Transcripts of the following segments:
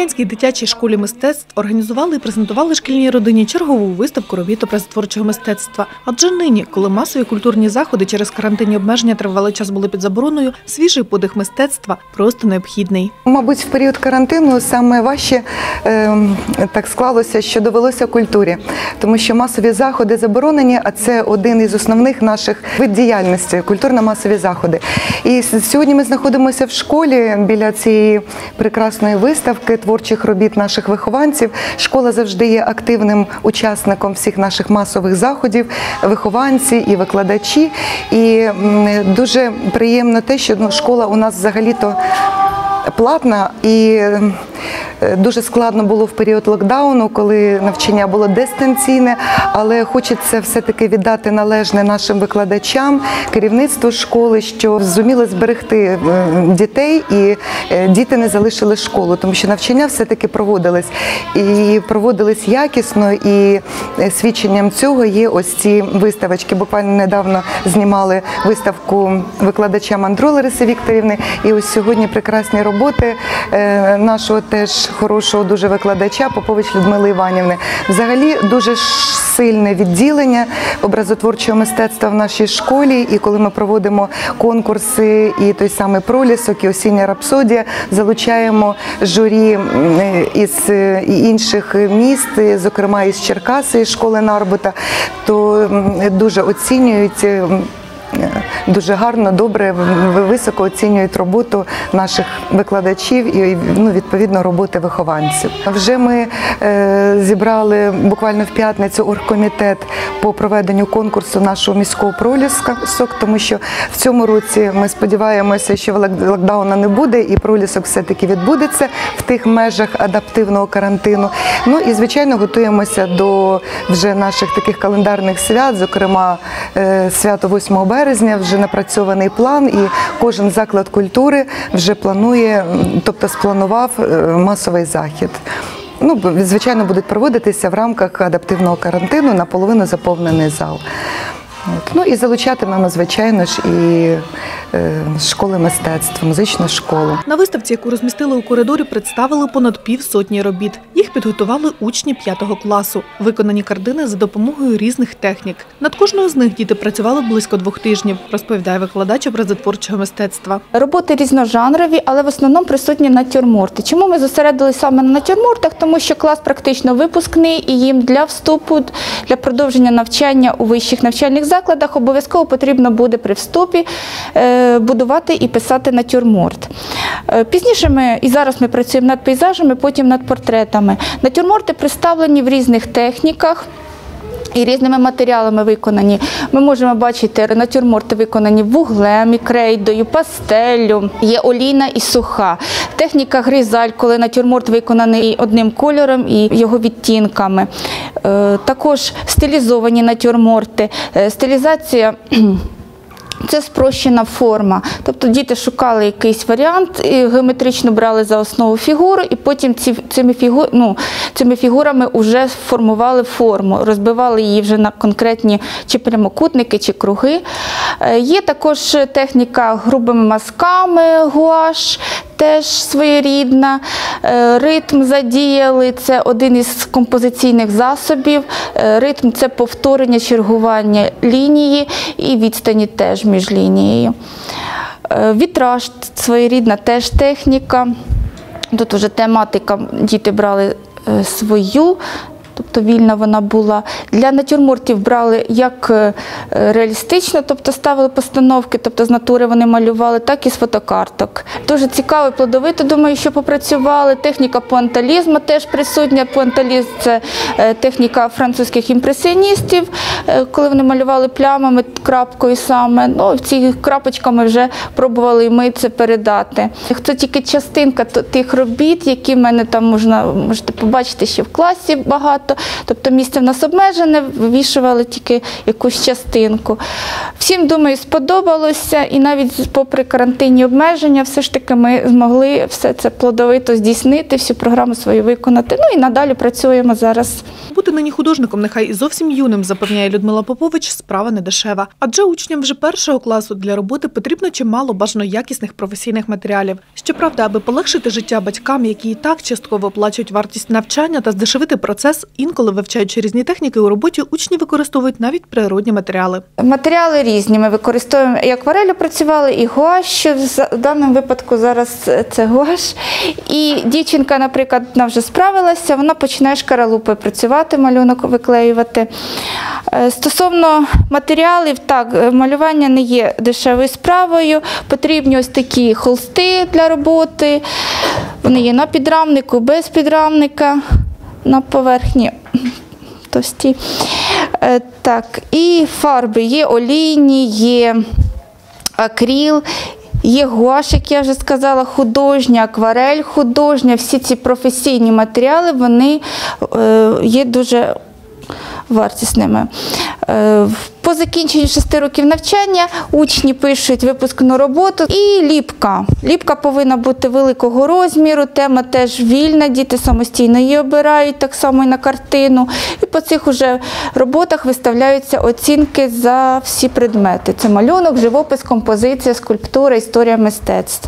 Рокитнянській дитячій школі мистецтв організували і презентували шкільній родині чергову виставку робіт образотворчого мистецтва. Адже нині, коли масові культурні заходи через карантинні обмеження тривалий час були під забороною, свіжий подих мистецтва просто необхідний. Мабуть, в період карантину саме важче так склалося, що довелося культурі. Тому що масові заходи заборонені, а це один із основних наших вид діяльності – культурно-масові заходи. І сьогодні ми знаходимося в школі біля цієї прекрасної виставки творчих робіт наших вихованців. Школа завжди є активним учасником всіх наших масових заходів, вихованці і викладачі. І дуже приємно те, що школа у нас взагалі-то платна, і дуже складно було в період локдауну, коли навчання було дистанційне, але хочеться все-таки віддати належне нашим викладачам, керівництву школи, що зуміли зберегти дітей, і діти не залишили школу, тому що навчання все-таки проводились. І проводились якісно, і свідченням цього є ось ці виставочки. Буквально недавно знімали виставку викладача Мандро Лариси Вікторівни, і ось сьогодні прекрасні роботи нашого теж хорошого дуже викладача Попович Людмили Іванівни. Взагалі дуже сильне відділення образотворчого мистецтва в нашій школі, і коли ми проводимо конкурси, і той самий «Пролісок», і «Осіння рапсодія», залучаємо журі із інших міст, зокрема із Черкаси, із школи Нарбута, то дуже оцінюють, дуже гарно, добре, високо оцінюють роботу наших викладачів і, відповідно, роботи вихованців. Вже ми зібрали буквально в п'ятницю оргкомітет по проведенню конкурсу нашого міського «Пролісок», тому що в цьому році ми сподіваємося, що локдауну не буде і «Пролісок» все-таки відбудеться в тих межах адаптивного карантину. Ну і, звичайно, готуємося до вже наших таких календарних свят, зокрема свято 8 березня, вже напрацьований план, і кожен заклад культури вже планує, тобто спланував масовий захід. Звичайно, будуть проводитися в рамках адаптивного карантину, наполовину заповнений зал. І залучатимемо, звичайно ж, і школи мистецтва, музичну школу. На виставці, яку розмістили у коридорі, представили понад півсотні робіт. Їх підготували учні 5-го класу. Виконані картини за допомогою різних технік. Над кожною з них діти працювали близько 2 тижнів, розповідає викладач образотворчого мистецтва. Роботи різножанрові, але в основному присутні натюрморти. Чому ми зосередилися саме на натюрмортах? Тому що клас практично випускний, і їм для вступу, для продовження навчання у вищих навчальних закладах обов'язково потрібно буде при вступі будувати і писати натюрморт. Пізніше і зараз ми працюємо над пейзажами, потім над портретами. Натюрморти представлені в різних техніках і різними матеріалами виконані. Ми можемо бачити натюрморти виконані вуглем і крейдою, пастеллю, є олійна і суха. Техніка гризаль, коли натюрморт виконаний одним кольором і його відтінками. Також стилізовані натюрморти. Стилізація – це спрощена форма. Тобто діти шукали якийсь варіант, і геометрично брали за основу фігуру, і потім цими фігурами вже формували форму, розбивали її вже на конкретні чи прямокутники, чи круги. Є також техніка грубими мазками, гуаш, теж своєрідна. Ритм задіяли, це один із композиційних засобів. Ритм – це повторення, чергування лінії і відстані теж між лінією. Вітраж – своєрідна теж техніка. Тут вже тематика, діти брали свою, тобто вільна вона була. Для натюрмортів брали як реалістично, тобто ставили постановки, тобто з натури вони малювали, так і з фотокарток. Дуже цікаво і плодовито, думаю, що попрацювали. Техніка пуанталізму теж присутня. Пуанталізм – це техніка французьких імпресіоністів, коли вони малювали плямами, крапкою саме. Ці крапочками вже пробували і ми це передати. Це тільки частинка тих робіт, які в мене там можете побачити ще в класі багато. багато, тобто місце в нас обмежене, вивішували тільки якусь частинку. Всім, думаю, сподобалося, і навіть попри карантинні обмеження, все ж таки ми змогли все це плодовито здійснити, всю програму свою виконати. Ну і надалі працюємо зараз. Бути нині художником, нехай і зовсім юним, запевняє Людмила Попович, справа не дешева. Адже учням вже першого класу для роботи потрібно чимало бажано якісних професійних матеріалів. Щоправда, аби полегшити життя батькам, які і так частково оплачують вартість навчання та здешевити процес, інколи вивчаючи різні техніки у роботі, учні використовують навіть природні матеріали. Матеріали різні. Ми використовуємо і акварелю працювали, і гуаш. В даному випадку зараз це гуаш. І дівчинка, наприклад, вона вже справилася, вона починає шкаралупою працювати, малюнок виклеювати. Стосовно матеріалів, так, малювання не є дешевою справою. Потрібні ось такі холсти для роботи. Вони є на підрамнику, без підрамника, на поверхні товсті. Так, і фарби є олійні, є акрил, є гуаш, як я вже сказала, художня, акварель художня. Всі ці професійні матеріали, вони є дуже вартісними. По закінченню 6 років навчання учні пишуть випускну роботу і ліпка. Ліпка повинна бути великого розміру, тема теж вільна, діти самостійно її обирають, так само і на картину. І по цих уже роботах виставляються оцінки за всі предмети. Це малюнок, живопис, композиція, скульптура, історія мистецтв.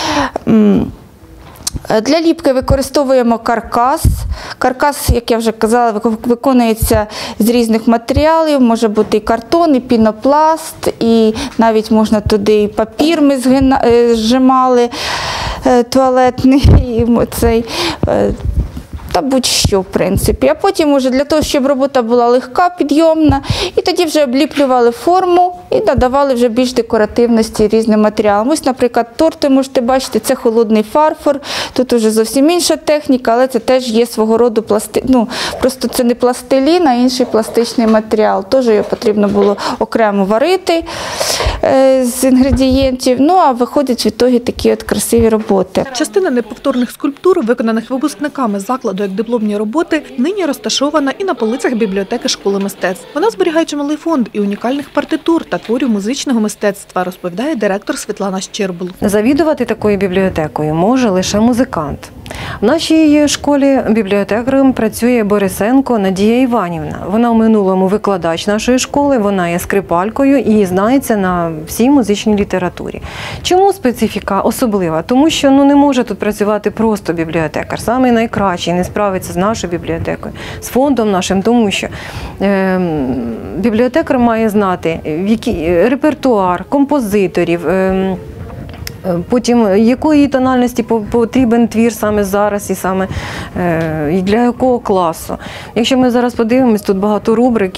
Для ліпки використовуємо каркас. Каркас, як я вже казала, виконується з різних матеріалів. Може бути і картон, і пінопласт, і навіть можна туди і папір ми зжимали, туалетний, цей, та будь-що, в принципі. А потім уже для того, щоб робота була легка, підйомна, і тоді вже обліплювали форму і надавали вже більш декоративності різним матеріалам. Ось, наприклад, торти можете бачити, це холодний фарфор, тут уже зовсім інша техніка, але це теж є свого роду просто це не пластилін, а інший пластичний матеріал. Теж його потрібно було окремо варити з інгредієнтів, ну а виходять в ітогі такі от красиві роботи. Частина неповторних скульптур, виконаних випускниками закладу як дипломні роботи, нині розташована і на полицях бібліотеки школи мистецтв. Вона зберігає чималий фонд і унікальних партитур та творів музичного мистецтва, розповідає директор Світлана Щербл. Завідувати такою бібліотекою може лише музикант. В нашій школі бібліотекарем працює Борисенко Надія Іванівна. Вона в минулому викладач нашої школи, вона є скрипалькою і знається на всій музичній літературі. Чому специфіка особлива? Тому що не може тут працювати просто бібліотекар. Саме найкращий не справиться з нашою бібліотекою, з фондом нашим, тому що бібліотекар має знати репертуар, композиторів, потім, якої тональності потрібен твір саме зараз і для якого класу. Якщо ми зараз подивимось, тут багато рубрик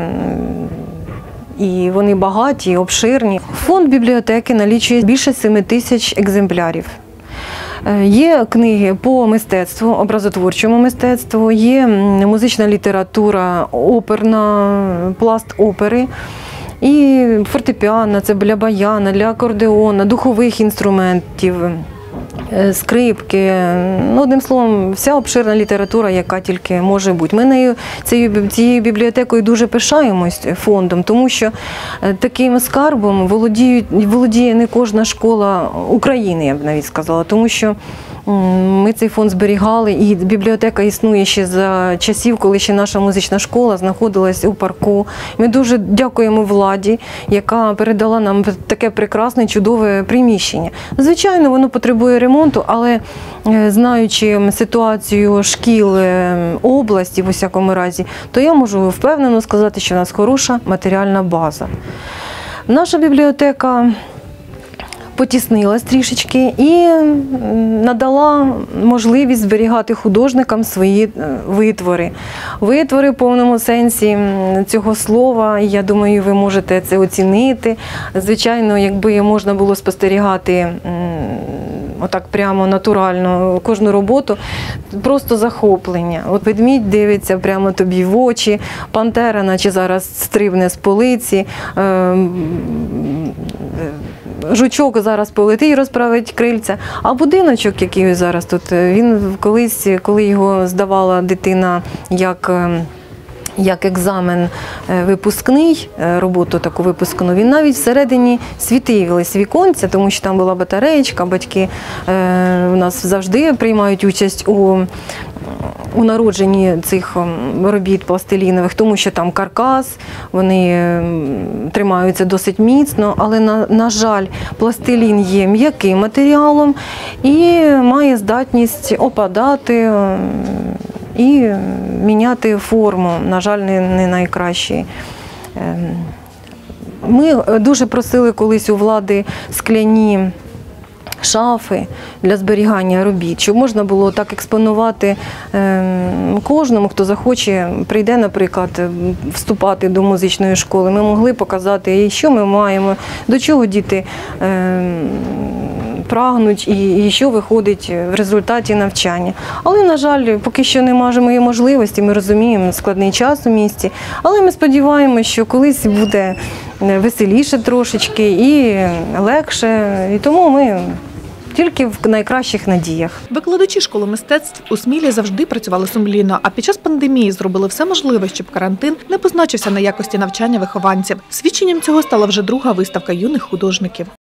і вони багаті, обширні. Фонд бібліотеки налічує більше 7 тисяч екземплярів. Є книги по мистецтву, образотворчому мистецтву, є музична література, оперна, пласт опери. І фортепіано, це для баяна, для акордеона, духових інструментів, скрипки. Одним словом, вся обширна література, яка тільки може бути. Ми цією бібліотекою дуже пишаємось фондом, тому що таким скарбом володіє не кожна школа України, я б навіть сказала, тому що ми цей фонд зберігали, і бібліотека існує ще за часів, коли ще наша музична школа знаходилась у парку. Ми дуже дякуємо владі, яка передала нам таке прекрасне, чудове приміщення. Звичайно, воно потребує ремонту, але знаючи ситуацію шкіл області, в усякому разі, то я можу впевнено сказати, що в нас хороша матеріальна база. Наша бібліотека потіснилась трішечки і надала можливість зберігати художникам свої витвори. Витвори в повному сенсі цього слова, я думаю, ви можете це оцінити. Звичайно, якби можна було спостерігати отак прямо натурально кожну роботу, просто захоплення. От ведмідь дивиться прямо тобі в очі, пантера, наче зараз стрибне з полиці, жучок зараз полетить і розправить крильця. А будиночок, який зараз тут, він колись, коли його здавала дитина як екзамен випускний, роботу таку випускну, він навіть всередині світились віконця, тому що там була батареєчка, батьки у нас завжди приймають участь у народженні цих робіт пластилінових, тому що там каркас, вони тримаються досить міцно, але, на жаль, пластилін є м'яким матеріалом і має здатність опадати і міняти форму, на жаль, не найкращий. Ми дуже просили колись у влади скляні шафи для зберігання робіт, щоб можна було так експонувати кожному, хто захоче, прийде, наприклад, вступати до музичної школи. Ми могли показати, що ми маємо, до чого діти прагнуть і що виходить в результаті навчання. Але, на жаль, поки що не маємо можливості, ми розуміємо, складний час у місті, але ми сподіваємося, що колись буде веселіше трошечки і легше, і тому ми тільки в найкращих надіях. Викладачі школи мистецтв у Смілі завжди працювали сумлінно, а під час пандемії зробили все можливе, щоб карантин не позначився на якості навчання вихованців. Свідченням цього стала вже друга виставка юних художників.